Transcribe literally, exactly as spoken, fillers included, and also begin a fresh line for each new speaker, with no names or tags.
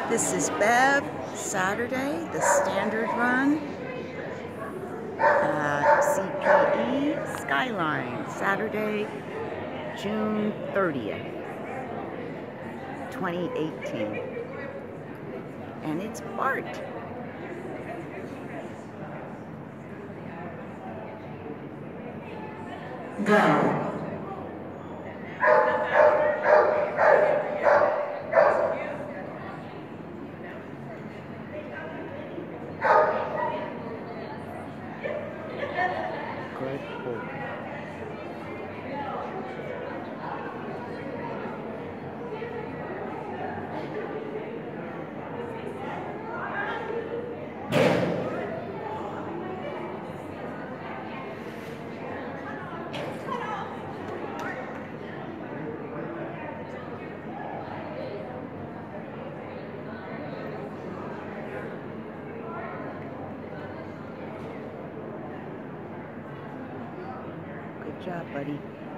This is Bev, Saturday, the standard run at C P E Skyline, Saturday, June thirtieth, twenty eighteen. And it's Bart.
Go.
Good pull. Good job, buddy.